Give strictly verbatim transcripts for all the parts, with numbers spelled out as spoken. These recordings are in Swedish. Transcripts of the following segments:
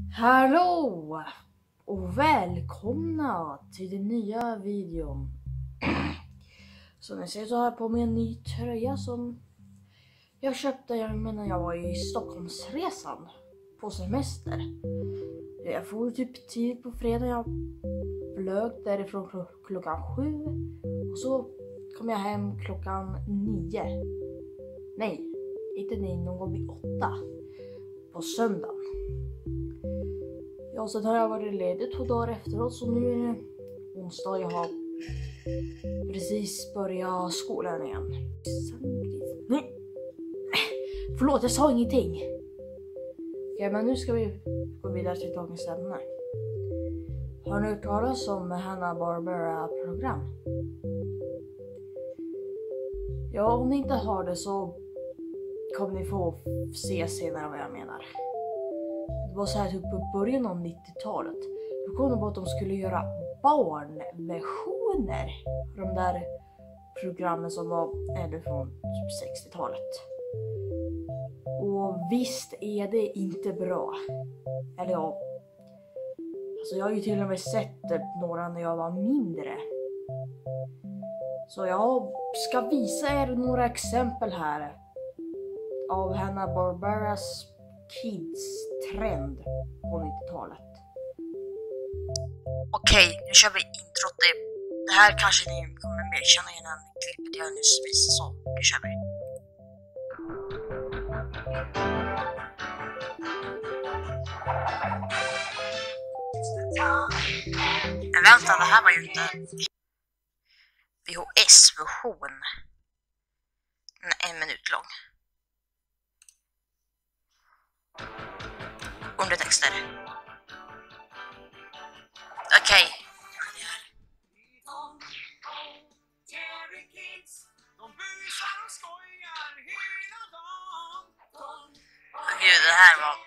Hallå och välkomna till den nya videon. Så ni ser så här på mig en ny tröja som jag köpte när jag var i Stockholmsresan på semester. Jag får typ tid på fredag, jag flög därifrån kl- klockan sju och så kom jag hem klockan nio. Nej, inte nio, någon gång vid åtta på söndagen. Ja, sen har jag varit ledig två dagar efteråt, så nu är det onsdag. Jag har precis börjat skolan igen. Nej, förlåt, jag sa ingenting. Okej, men nu ska vi gå vidare till dagens ämne. Har ni hört talas om Hanna-Barbera-program? Ja, om ni inte har det så kommer ni få se senare vad jag menar. Det var så här typ på början av nittiotalet. Då kom de på att de skulle göra barnversioner av de där programmen som var eller från typ sextiotalet. Och visst är det inte bra. Eller ja, alltså jag har ju till och med sett några när jag var mindre. Så jag ska visa er några exempel här av Hanna-Barberas Kids trend på nittiotalet. Okej, nu kör vi introt. Det, det här kanske ni kommer mer känna igen än klippet jag nyss visade, så nu kör vi. Men vänta, det här var ju inte V H S-version. En minut lång. Undertexter. Okej. Åh gud, det här var...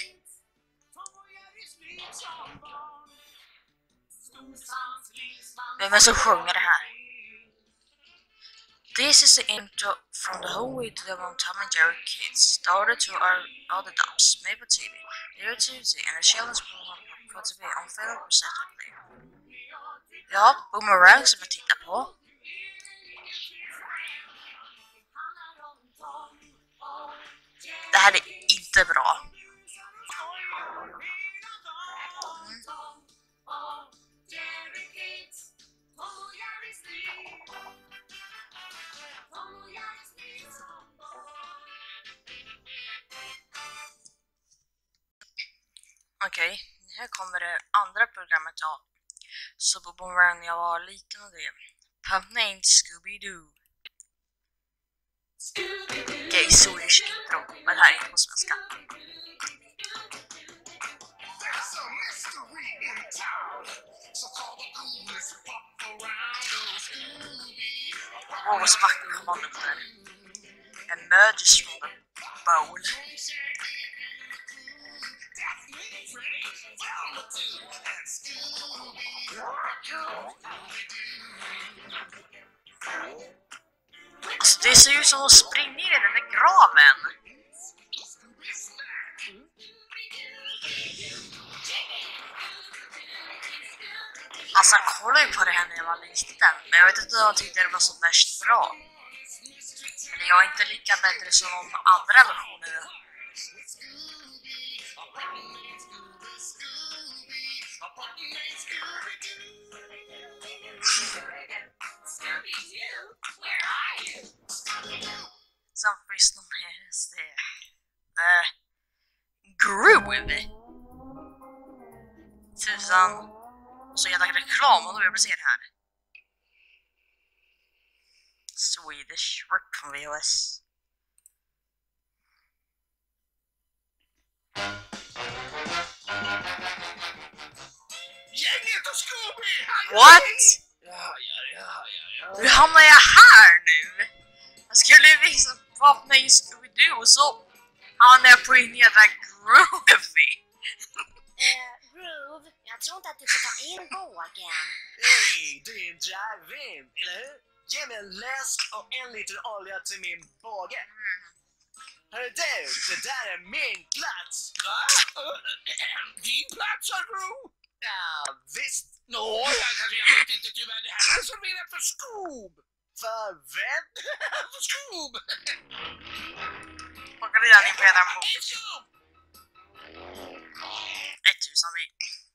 Vem är som sjunger det här? This is the intro from the whole way to the one Tom and Jerry Kids. Started to our other dubs, Maple T V, Little T V, and the challenge for T V on Federal Saturday. Ja, Boomerang som jag tittar på. Det här är inte bra. Okej, okay, här kommer det andra programmet av så på Boomerang när jag var liten och det. Pumpname Scooby-Doo. Okej, okay, Swedish intro, men här är inte på svenska. Åh, vad så vackert kom man upp där. Emerges from the bowl. Alltså det ser ut som att springa ner i den där graven. Alltså jag kollade ju på det här när jag var liten, men jag vet inte om jag tyckte det var så värst bra. Eller jag är inte lika bättre som de andra versionerna. Sen finns det mer uh, Groove. Tusan. Så jävla reklam och då vill jag se det här. Swedish Rip från V H S. Gänget och Scooby! What? Ja, ja, ja, ja, Hur hamnar jag här nu? Jag skulle visa Pumpname Scooby-Doo och så hamnar jag på en jävla Groovy. Eh, Groove, jag tror inte att du får ta in bågen. Hej, du är en drive-in, eller hur? Ge mig en läsk och en liter olja till min båge. Hörru du, det där är min plats! Va? Din plats, Gro? Ja, visst. Nå, jag, jag vet inte tyvärr. Det här är reserverat för Skoob. För vem? För Skoob! Och redan in på redan mot tusen vi.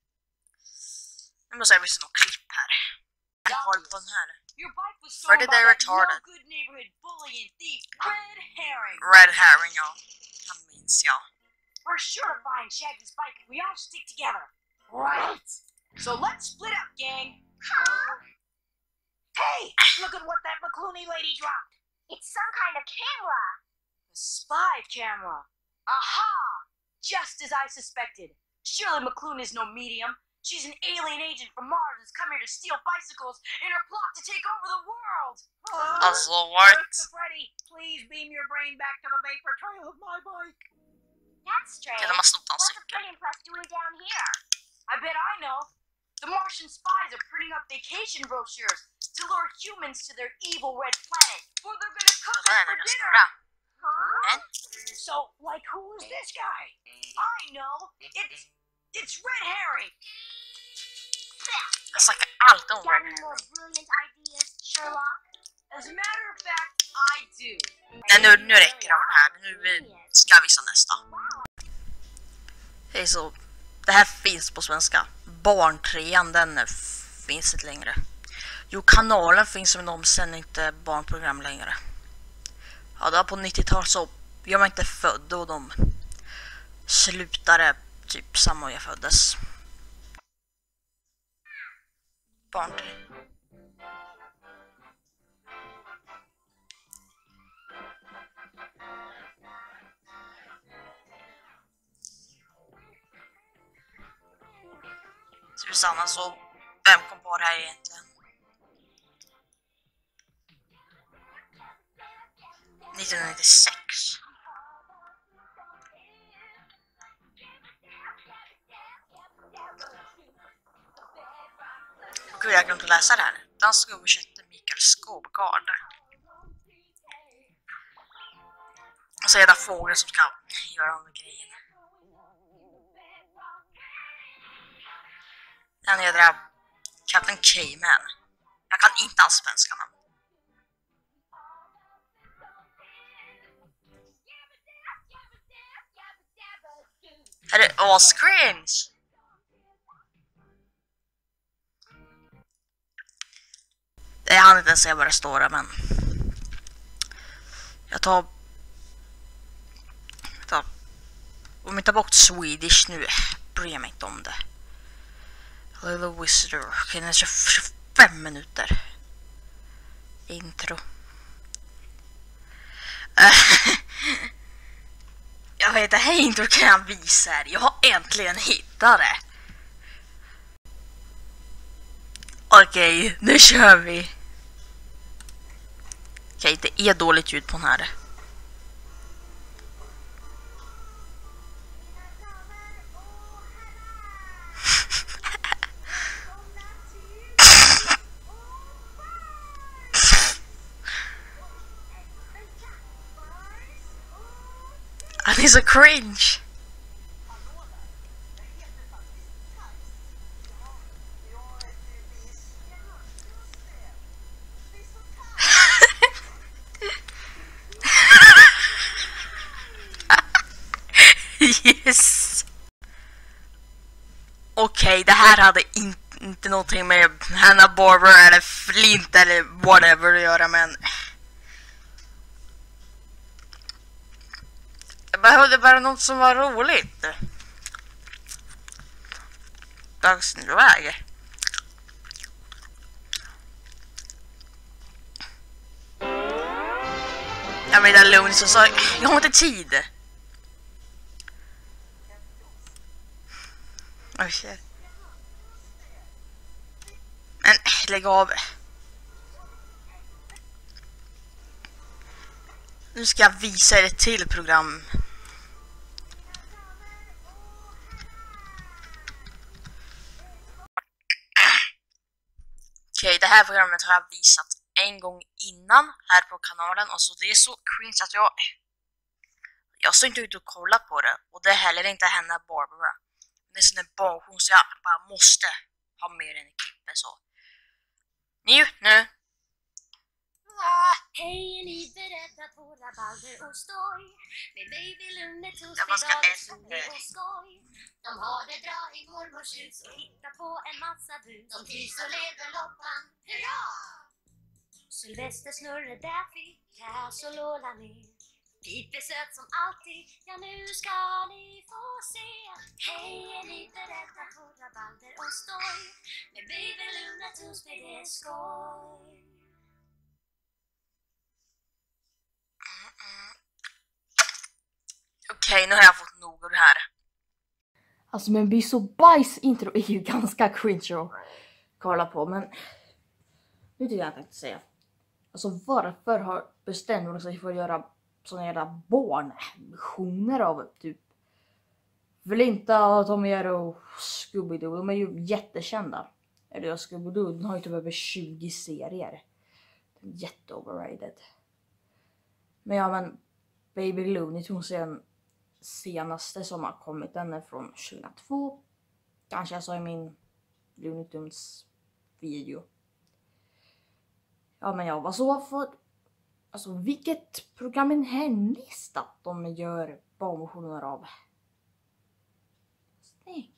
Nu måste jag visa något klipp här. Jag har på den här. Your bike was Where stolen did by they that retarded? no good neighborhood bully and thief, Red Herring. Red Herring, ja. Han minns jag. We're sure to find Shaggy's bike if we all stick together. Right. So let's split up, gang. Huh? Hey, look at what that McClooney lady dropped. It's some kind of camera. A spy camera. Aha! Just as I suspected. Shirley McCloon is no medium. She's an alien agent from Mars who's come here to steal bicycles in her plot to take over the world. Oh, Alltså, what? Freddy, please beam your brain back to the vapor trail of my bike. That's strange. Kan de ha snott hans What's the cykel? printing press doing down here? I bet I know. The Martian spies are printing up vacation brochures to lure humans to their evil red planet, where they're gonna cook Det us här är for ganska dinner. bra. Huh? Men, So, like, who is this guy? I know. It's it's Red Herring. jag snackar alltid om Got Red any Herring. more brilliant ideas, Sherlock? As a matter of fact, I do. Nej, nu, nu räcker det av det här. Nu vi- ska jag visa nästa. Hej så. Det här finns på svenska. Barntrean, den f- finns inte längre. Jo, kanalen finns men de sänder inte barnprogram längre. Ja, det var på nittiotalet så jag var inte född och de slutade typ samma år jag föddes. Barntrean. Susanna, så vem kom på det här egentligen? nittonhundranittiosex. Och gud, jag glömde att läsa det här. Dansk översätter Mikael Skåbgard. Och så är det fåglar som ska göra de grejen. Den heter Captain K-Man. Jag kan inte alls svenska namn. Är det ascringe? Det är han inte ens säga vad det står där, men jag tar jag tar om jag tar bort Swedish nu bryr jag mig inte om det. Little Wizard. Okej, den är tjugofem minuter. Intro. Jag vet, det här intro kan jag visa er. Jag har äntligen hittat det. Okej, nu kör vi. Okej, det är dåligt ljud på den här. Han är så cringe. Yes. Okej, okay, det här hade in, inte någonting med Hanna Barbera eller Flint eller whatever att göra, men jag behövde bara något som var roligt. Dagsväg. Jag menar lugn så sa jag har inte tid. Oh shit. Men lägg av. Nu ska jag visa er ett till program. Okej, okay, det här programmet har jag visat en gång innan här på kanalen. Och så det är så cringe att jag Jag står inte ut och kollar på det. Och det är heller inte henne Barbara. Det är sån en barnversion så jag bara måste ha mer än en klippe så. Njut nu! Hej, är ni beredda på rabalder och stoj? Med baby Lune, toast, Jag bara ska pedal, äta sol det. och skoj. De har det bra i mormors hus och hittar på en massa bus. De trivs och lever loppan, hurra! Sylvester, Snurre, Daffy, Cass och Lola ner. Pip är söt som alltid, ja nu ska ni få se. Hej, är ni beredda på rabalder och stoj? Med baby Lune, toast, blir det skoj. Okej, okay, nu har jag fått nog av det här. Alltså men Byss och Bajs intro är ju ganska cringe att kolla på. Men nu tycker jag tänkte säga. Alltså varför har bestämt sig för att göra såna jävla barnversioner av typ Flinta, Tom och Jerry och Scooby-Doo. De är ju jättekända. Eller Scooby-Doo, den har ju typ över tjugo serier. Den är jätteoverrated. Men ja men Baby Looney Tunes är den senaste som har kommit. Den är från tjugohundratvå. Kanske jag sa i min Looney Tunes video. Ja men jag var så för... Alltså vilket program är härnäst att de gör barnversioner av? Nej.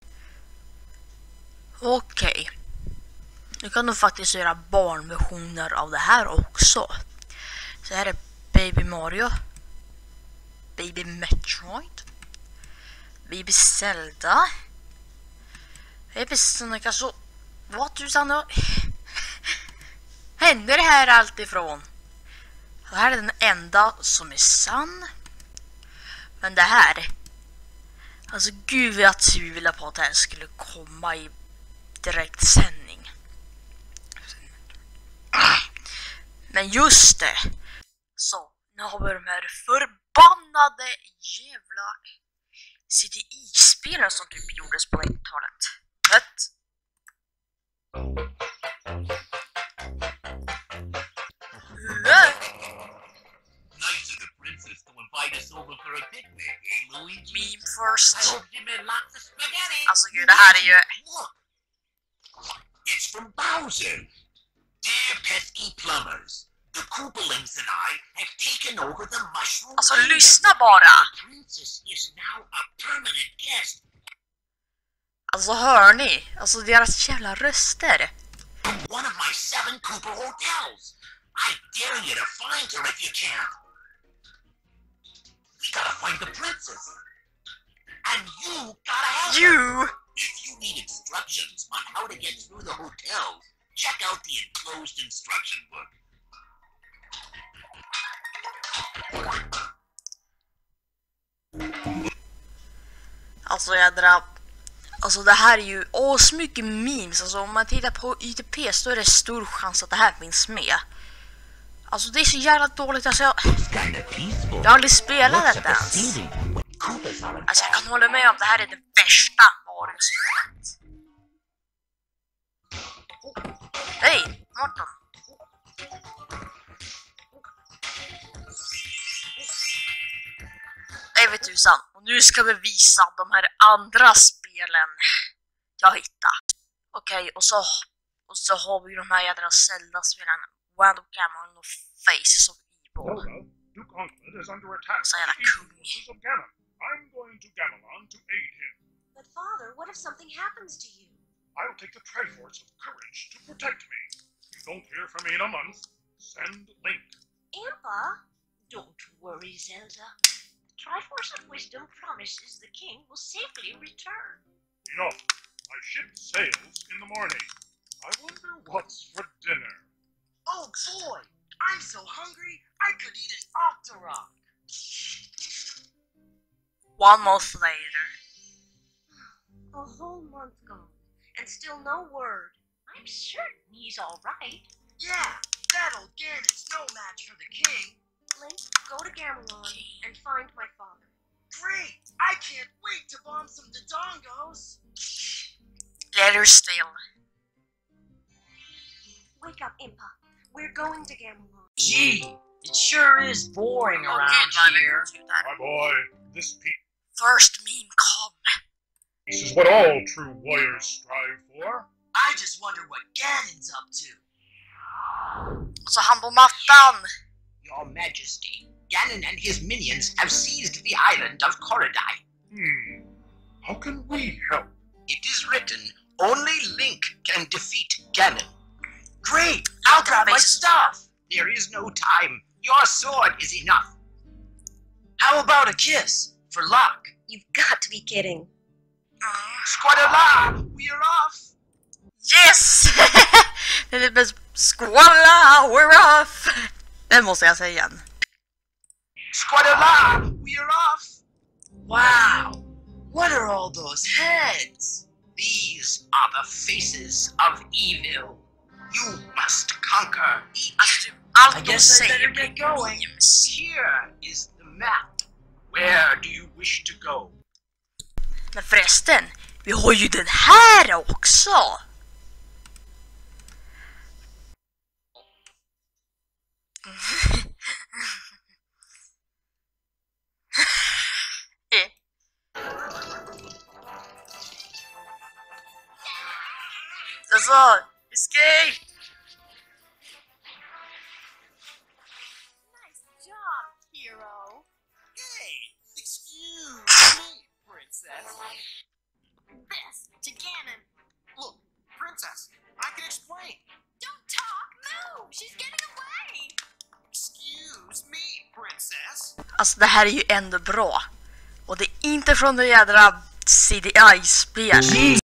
Okej. Okay. Nu kan de faktiskt göra barnversioner av det här också. Så här är Baby Mario. Baby Metroid. Baby Zelda. Baby Sonic. Alltså, vad tusan då? Händer det här allt ifrån? Det här är den enda som är sann. Men det här. Alltså gud vad jag tvivlar på att det här skulle komma i direktsändning. Men just det. Så, nu har vi de här förbannade jävla C D I-spelen som typ gjordes på nittiotalet. Rätt? Nice of the princess to invite us over for a picnic, eh, Luigi? Meme first. I hope you made lots of spaghetti. Alltså gud, det här är ju... Look, it's from Bowser. Dear pesky plumbers, the Koopalings and I have taken over the mushroom. Alltså Kingdom. lyssna bara! The princess is now a permanent guest. Alltså hör ni? Alltså deras jävla röster. One of my seven Cooper hotels. I dare you to find her if you can. We gotta find the princess. And you gotta help her. You! If you need instructions on how to get through the hotel, check out the enclosed instruction book. Alltså jädra... Alltså det här är ju asmycket memes. Alltså om man tittar på Y T P så är det stor chans att det här finns med. Alltså det är så jävla dåligt. Alltså jag... Jag har aldrig spelat detta ens. Alltså jag kan hålla med om det här är det värsta Mario-spelet. Hej, Morton. Nej vet tusan. Och nu ska vi visa de här andra spelen jag hittade. Okej, okay, och så och så har vi de här jädra Zelda-spelen. Wand of Gammon och Faces of Evil. Zelda, Duke Onkled is under attack Så by jävla the evil kung. forces of Ganon. I'm going to Gamelon to aid him. But father, what if something happens to you? I'll take the Triforce of Courage to protect me. You don't hear from me in a month. Send Link. Impa? Don't worry, Zelda. The Triforce of Wisdom promises the king will safely return. Enough. My ship sails in the morning. I wonder what's for dinner. Oh boy, I'm so hungry I could eat an Octorok. One month later. A whole month gone, and still no word. I'm certain he's all right. Yeah, that old Ganon's no match for the king. Link, go to Gamelon and find my father. Great! I can't wait to bomb some Dodongos. Later still. Wake up, Impa. We're going to Gamelon. Gee, it sure is boring around Okay, here. My boy, this piece First meme kom. is what all true warriors strive for. I just wonder what Ganon's up to. Och så han på mattan. Your Majesty, Ganon and his minions have seized the island of Korodai. Hmm. How can we help? It is written, only Link can defeat Ganon. Great, I'll grab my Faces. stuff. There is no time. Your sword is enough. How about a kiss for luck? You've got to be kidding. Squadala, we're off. Yes! Det är bäst. Squalla, we're off! Den måste jag säga igen. Squadala, we're off. Wow, what are all those heads? These are the faces of evil. You must conquer each. Alltså, I allt de guess I säger better get blir going. memes. Here is the map. Where do you wish to go? Men förresten, vi har ju den här också! Alltså, escape! Nice job, hero. Hey, excuse me, princess. This to Ganon. Look, princess, I can explain. Don't talk, move. She's getting away. Excuse me, princess. Alltså det här är ju ändå bra. Och det är inte från det jädra C D I-spel.